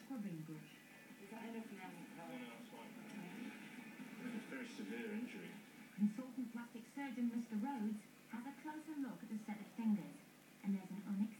scrubbing brush. Is that enough now? No, that's fine. It's a very severe injury. Consultant plastic surgeon Mr. Rhodes has a closer look at a set of fingers, and there's an unexpected